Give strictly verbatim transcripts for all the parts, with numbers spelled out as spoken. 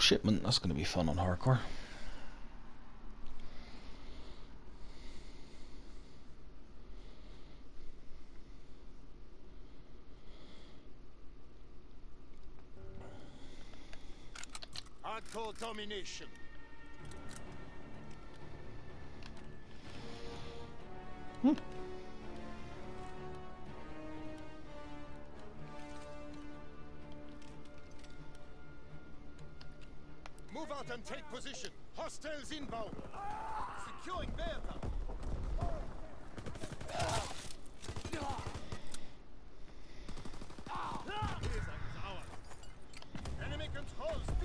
shipment. That's going to be fun on hardcore. Hardcore domination. Hmm. Move out and take position. Hostiles inbound. Securing Bertha. Enemy controls B.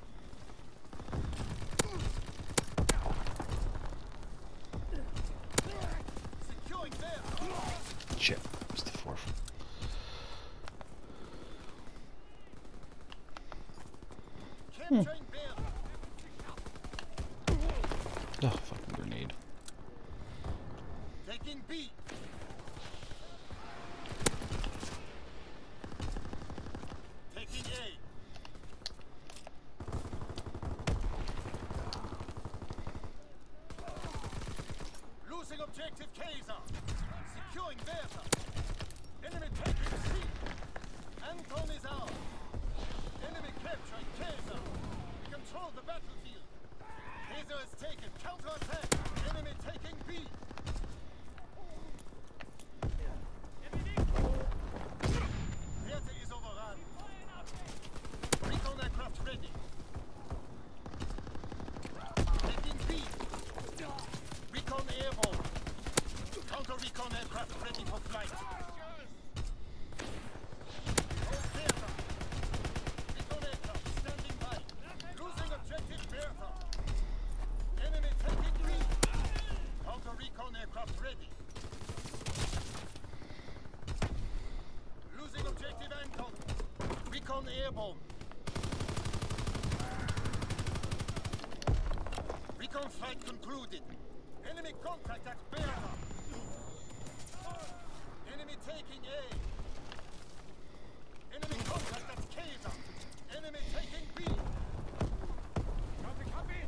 Securing Bertha. Shit, it's the fourth. Capturing Bertha. Oh, fucking grenade. Taking B. Taking A. Losing objective Kaiser. Securing Bertha. Enemy taking C. Anton is out. Enemy capturing Kaiser. We control the battlefield. Kaiser is taken. Counter-attack. Enemy taking B. Bertha is overrun. Recon aircraft ready. Taking B. Recon airborne. Counter-recon aircraft ready for flight. Hold Bertha. Recon aircraft standing by. Losing objective Bertha. Enemy taking B. Counter-recon aircraft ready. Losing objective Anton. Recon airborne. Recon flight concluded. Enemy contact at Bertha. Enemy taking A. Enemy contact at Kaiser. Enemy taking B. Copy, copy.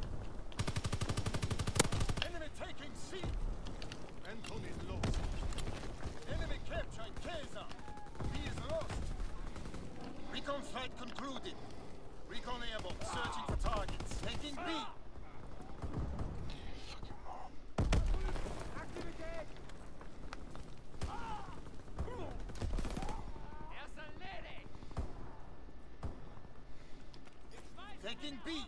Enemy taking C. Anton is lost. Enemy capturing Kaiser. He is lost. Recon flight concluded. Recon airborne searching for targets. Taking B. Taking B.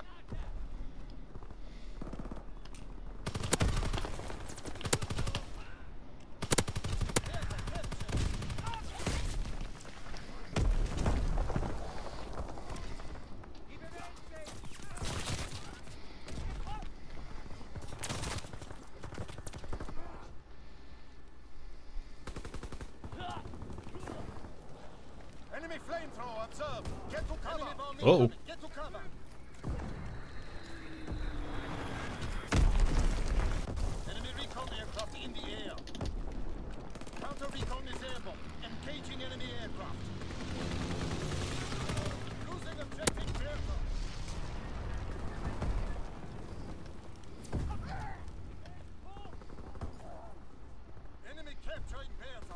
Enemy flamethrower observed. Get to cover. Uh-oh. Get to cover. Enemy recon aircraft in the air. Counter recon is airborne. Engaging enemy aircraft. Losing objective Bertha. Enemy capturing Bertha.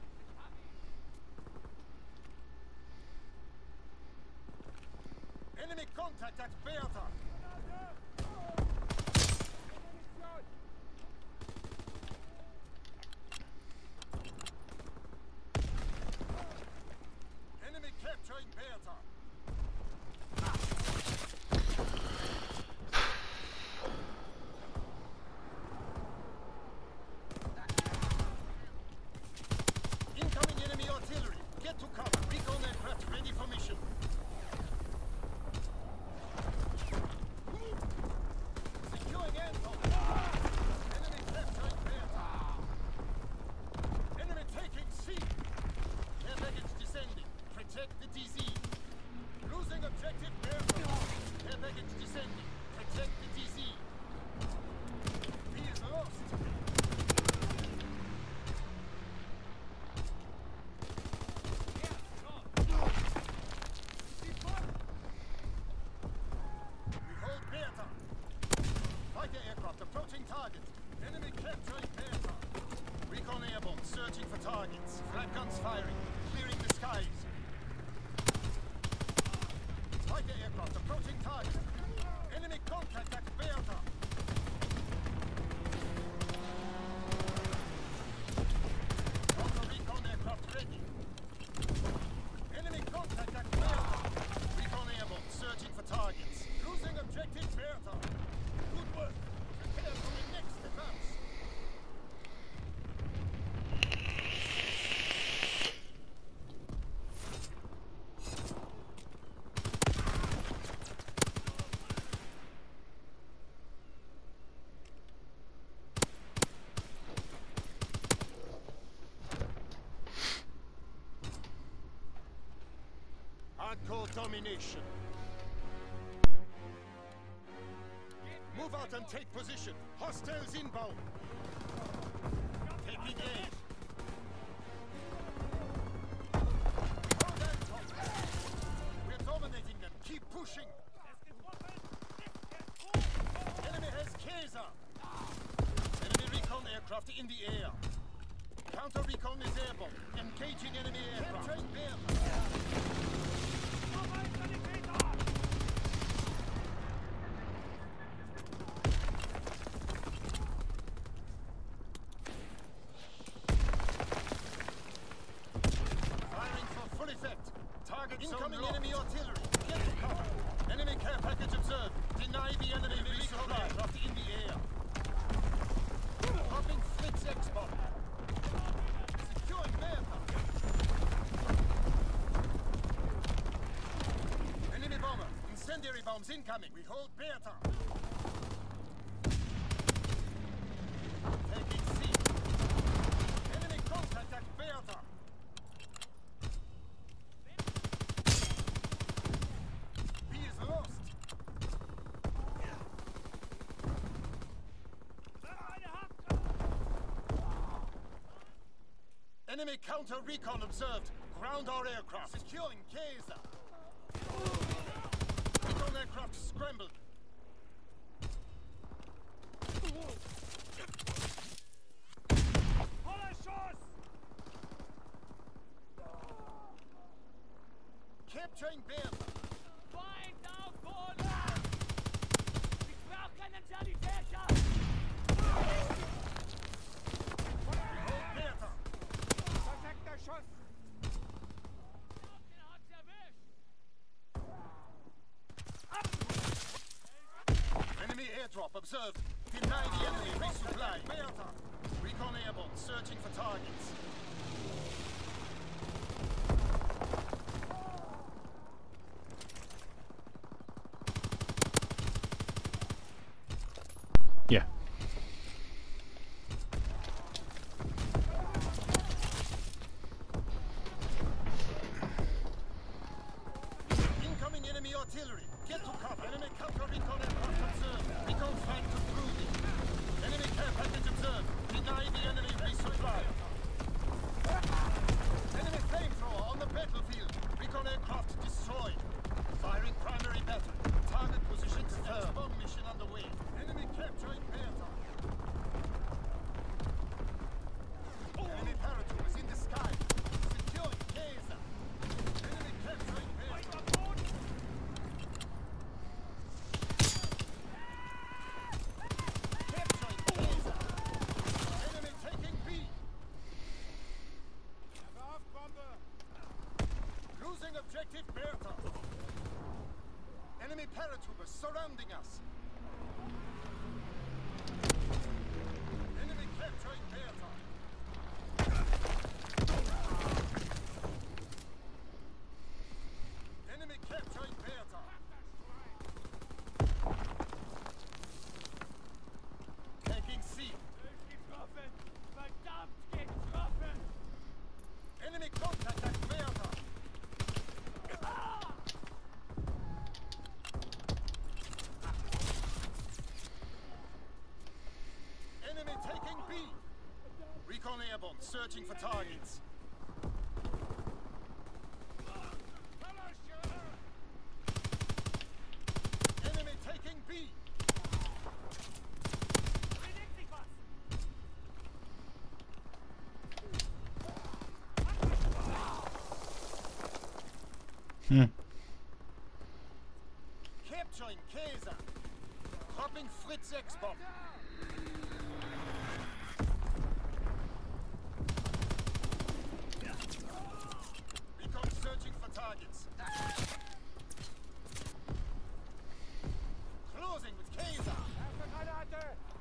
Enemy contact at Bertha. Enemy capturing Bertha. Incoming enemy artillery. Get to cover. Recon aircraft ready for mission. searching for targets. Frag guns firing. Clearing the skies. Fighter aircraft approaching target. Enemy contact at Bertha. Counter recon aircraft ready. Enemy contact at Bertha. Recon airborne searching for targets. Losing objective Bertha. Good work. Prepare for the next advance. Hardcore domination. Move out and take position. Hostiles inbound. Taking aim. Hold on, Tom. We're dominating them. Keep pushing. Enemy has Kaiser. Enemy recon aircraft in the air. Counter recon is airborne. Engaging enemy aircraft. Train there. Incoming enemy artillery. Get to cover. Enemy care package observed. Deny the enemy resupply aircraft in the air. Dropping Flix X-bomb. Securing Bertha. Enemy bomber. Incendiary bombs incoming. We hold Bertha. Taking C. Enemy contact at Bertha. Enemy counter recon observed. Ground our aircraft. Securing Kaiser. Recon aircraft scrambled. Capturing Bertha. Find down Border! Ich brauch keinen Sanitäter! Bertha. Perfekter Schuss! Den hat's erwischt! Enemy airdrop observed. Deny the enemy resupply. Bertha. Recon airborne searching for targets. Yeah. Incoming enemy artillery. Get to cover. Enemy counter recon aircraft observed. Recon flight to Broody. Enemy care package observed. Deny the enemy resupply. Enemy flamethrower on the battlefield. Recon aircraft destroyed. Firing primary battery. Target position confirmed. Bomb mission underway. Enemy capturing Bertha. Enemy paratroopers in the sky. Securing Kaiser. Enemy capturing Bertha. Capturing Kaiser. Enemy taking B. Losing objective Bertha. Enemy paratroopers surrounding us. Enemy capturing Bertha. Enemy capturing Bertha. Taking C. Getroffen! Verdammt getroffen! Enemy contact at Bertha. Enemy taking B. Recon airborne searching for targets. Enemy taking B. Bewegt sich was! Hmm. Capturing Kaiser. Dropping Fritz X-Bomb. Recon searching for targets. Closing with Kaiser. Erste Granate!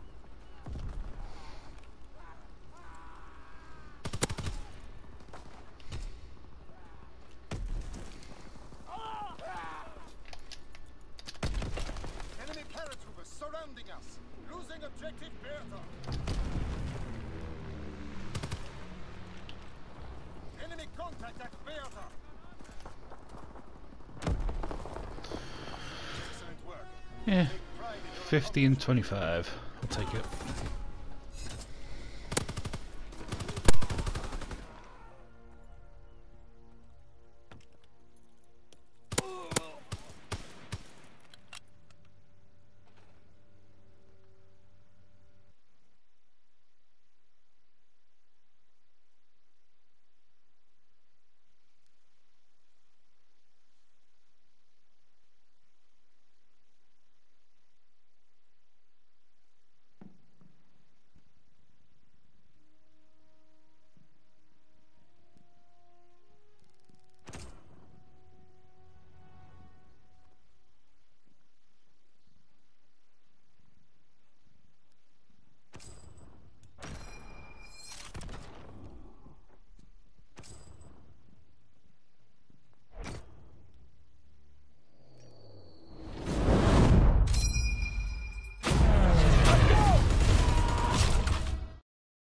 Enemy paratroopers surrounding us. Losing objective Bertha. Enemy contact at Bertha. Excellent work. Yeah. Take pride in your fifty and twenty-five. I'll take it.